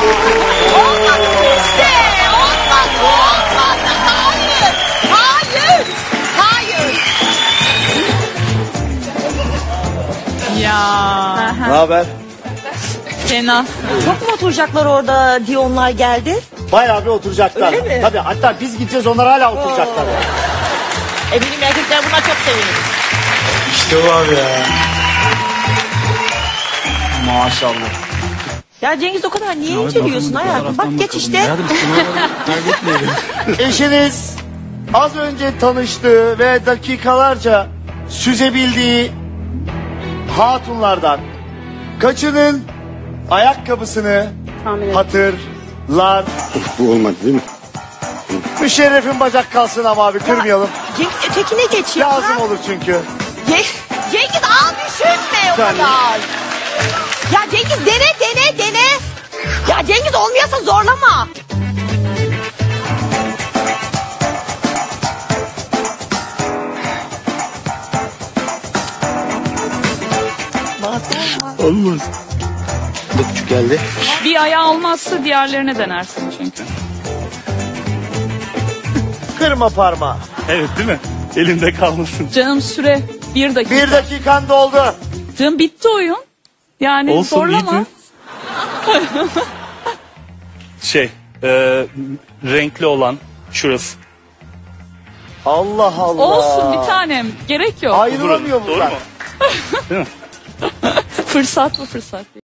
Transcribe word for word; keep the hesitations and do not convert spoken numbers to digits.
Olmadı işte. Olmadı. Olmadı. Hayır. Hayır. Hayır. Ya. Ne haber? Fena. Çok mu oturacaklar orada diye onlar geldi? Bayağı bir oturacaklar. Öyle mi? Tabii, hatta biz gideceğiz, onlar hala oturacaklar. Yani. Eminim erkekler buna çok sevinir. İşte bu abi ya. Maşallah. Ya Cengiz o kadar niye inceliyorsun hayatım? Bak geç işte. Eşiniz az önce tanıştığı ve dakikalarca süzebildiği hatunlardan kaçının ayakkabısını hatırlar? Bu olmadı değil mi? Müşerrefin bacak kalsın ama abi, kırmayalım. Cengiz ötekine geç ya. Lazım olur çünkü. Cengiz, Cengiz al düşünme o Saniye. kadar. Ya Cengiz dene dene dene. Ya Cengiz olmuyorsa zorlama. Olmaz. Bu küçük geldi. Bir ayağı olmazsa diğerlerine denersin çünkü. Kırma parmağı. Evet değil mi? Elimde kalmasın. Canım süre bir dakika. Bir dakikan doldu. Canım bitti oyun. Yani Olsun, zorlama. iyiydi. Şey, e, renkli olan şurası. Allah Allah. Olsun bir tanem. Gerek yok. Ayrılamıyor Doğru bunlar. mu? Değil mi? Fırsat bu fırsat.